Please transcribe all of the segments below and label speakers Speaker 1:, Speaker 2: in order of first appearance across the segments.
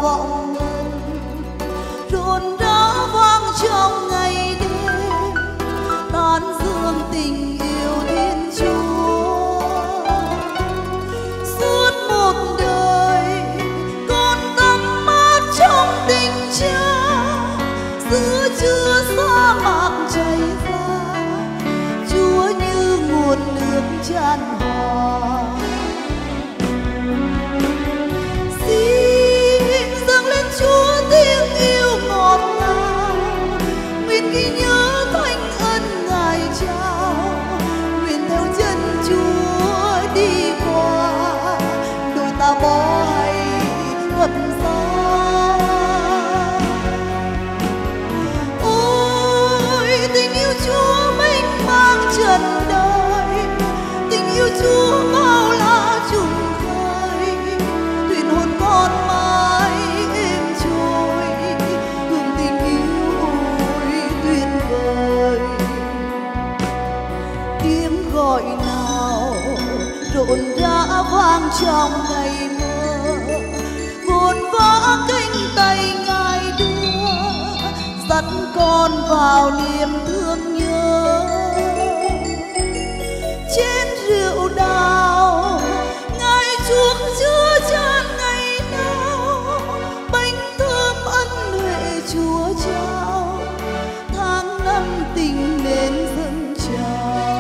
Speaker 1: vọng ngân rộn rã vang trong ngày đêm tán dương tình yêu Thiên Chúa. Suốt một đời con tắm mát trong tình Cha, giữa trưa sa mạc chảy ra Chúa như nguồn nước tràn hòa. Xin dâng lên Chúa tiếng yêu ngọt ngào, nguyện ghi nhớ thánh ân Ngài trao, nguyện theo chân Chúa đi qua đôi ta bỏ hay ngập ra. Ôi tình yêu Chúa mênh mang trần đời, tình yêu Chúa bao la trùng khơi, thuyền hồn con mãi êm trôi, hương tình yêu ôi tuyệt vời. Tiếng gọi nào rộn rã vang trong ngày mơ, vồn vã cánh tay Ngài đưa, dắt con vào niềm thương nhớ. Trên rượu đào Ngài chuốc chứa chan ngày nào, bánh thơm ân huệ Chúa trao, tháng năm tình mến dâng trào.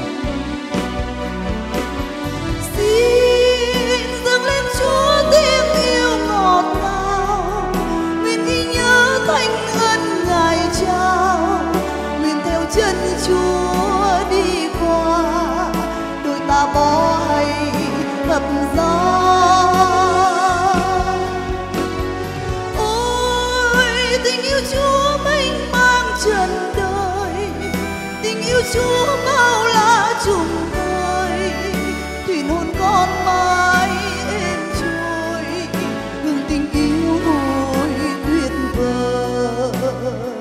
Speaker 1: Xin dâng lên Chúa tiếng yêu ngọt ngào, nguyện ghi nhớ thánh ân Ngài trao, nguyện theo chân Chúa đi qua đôi ta bỏ hay ngập ra. Ôi tình yêu Chúa mênh mang trần đời, tình yêu Chúa bao la trùng khơi, thuyền hồn con mãi êm trôi, hương tình yêu ôi tuyệt vời.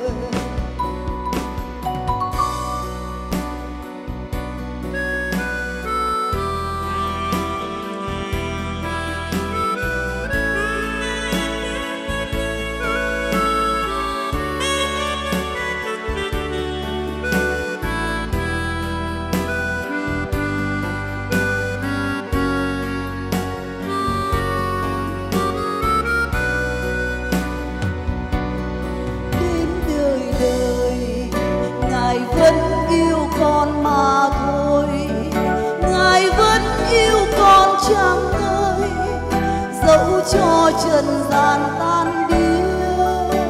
Speaker 1: Ngài vẫn yêu con mà thôi, Ngài vẫn yêu con chăng ơi, dẫu cho trần gian tan biến.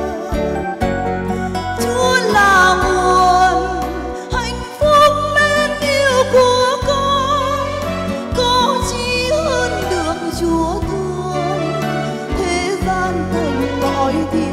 Speaker 1: Chúa là nguồn hạnh phúc mến yêu của con, có chi hơn được Chúa thương, thế gian thành cõi thiên.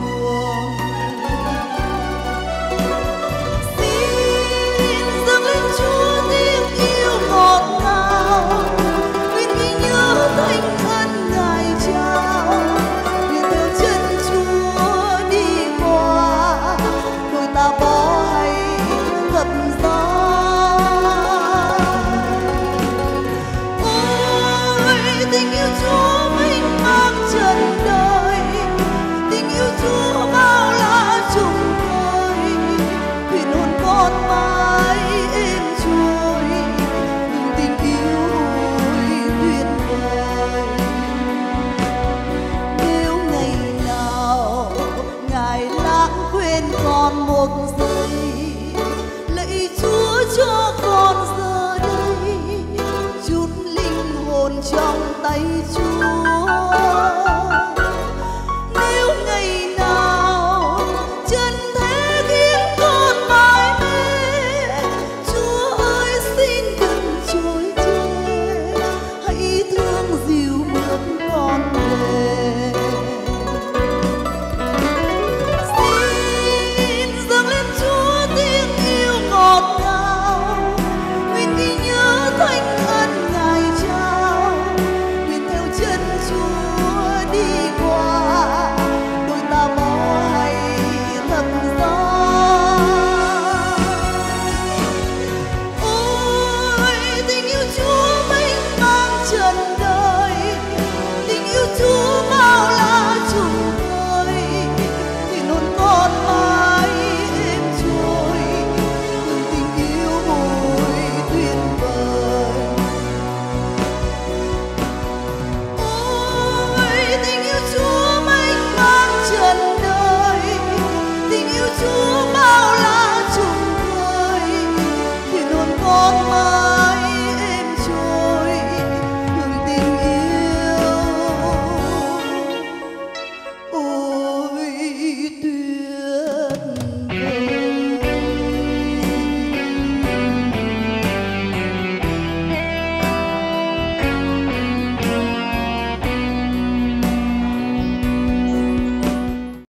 Speaker 1: Tình yêu Chúa mênh mang trần đời, tình yêu Chúa bao la trùng khơi, thuyền hồn con mãi êm trôi, hương tình yêu ôi tuyệt vời. Nếu ngày nào Ngài lãng quên con một giây, lạy Chúa cho con giờ đây chút linh hồn trong tay Chúa.